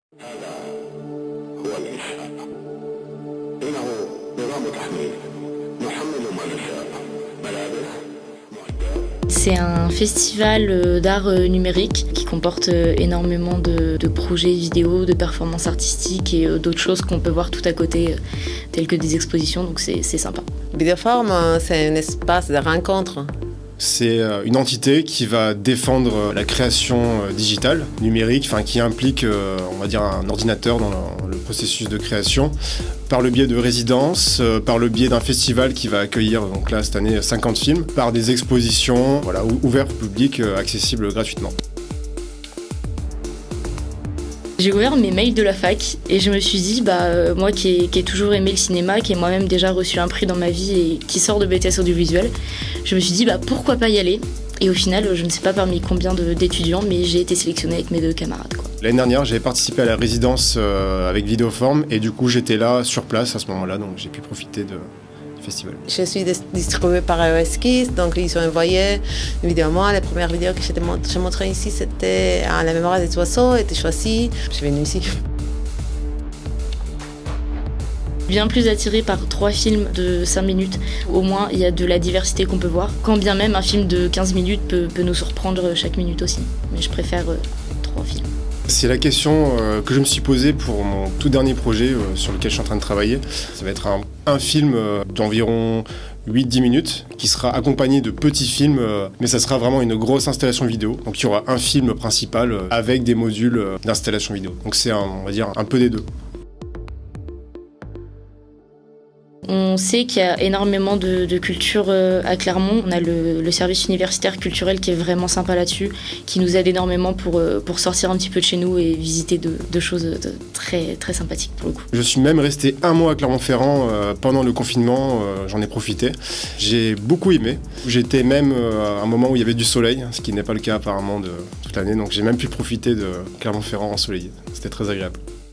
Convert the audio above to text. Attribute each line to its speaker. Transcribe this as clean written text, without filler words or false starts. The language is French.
Speaker 1: C'est un festival d'art numérique qui comporte énormément de projets vidéo, de performances artistiques et d'autres choses qu'on peut voir tout à côté, telles que des expositions, donc c'est sympa.
Speaker 2: Vidéoform, c'est un espace de rencontre.
Speaker 3: C'est une entité qui va défendre la création digitale, numérique, qui implique, on va dire, un ordinateur dans le processus de création, par le biais de résidences, par le biais d'un festival qui va accueillir, donc là, cette année, 50 films, par des expositions ouvertes au public, accessibles gratuitement.
Speaker 1: J'ai ouvert mes mails de la fac et je me suis dit, moi qui ai toujours aimé le cinéma, qui ai moi-même déjà reçu un prix dans ma vie et qui sort de BTS audiovisuel, je me suis dit pourquoi pas y aller. Et au final, je ne sais pas parmi combien d'étudiants, mais j'ai été sélectionnée avec mes 2 camarades.
Speaker 3: L'année dernière, j'avais participé à la résidence avec Vidéoform et du coup j'étais là sur place à ce moment-là, donc j'ai pu profiter du festival.
Speaker 2: Je suis distribuée par iOS Kids, donc ils ont envoyé une vidéo à moi. La première vidéo que j'ai montrée ici, c'était La mémoire des oiseaux, était choisie. Je suis venue ici.
Speaker 1: Bien plus attirée par 3 films de 5 minutes. Au moins, il y a de la diversité qu'on peut voir. Quand bien même un film de 15 minutes peut nous surprendre chaque minute aussi. Mais je préfère 3 films.
Speaker 3: C'est la question que je me suis posée pour mon tout dernier projet sur lequel je suis en train de travailler. Ça va être un film d'environ 8-10 minutes qui sera accompagné de petits films, mais ça sera vraiment une grosse installation vidéo. Donc il y aura un film principal avec des modules d'installation vidéo. Donc c'est on va dire un peu des deux.
Speaker 1: On sait qu'il y a énormément de culture à Clermont. On a le service universitaire culturel qui est vraiment sympa là-dessus, qui nous aide énormément pour sortir un petit peu de chez nous et visiter de choses très, très sympathiques pour le coup.
Speaker 3: Je suis même resté 1 mois à Clermont-Ferrand pendant le confinement, j'en ai profité. J'ai beaucoup aimé. J'étais même à un moment où il y avait du soleil, ce qui n'est pas le cas apparemment de toute l'année, donc j'ai même pu profiter de Clermont-Ferrand ensoleillé. C'était très agréable.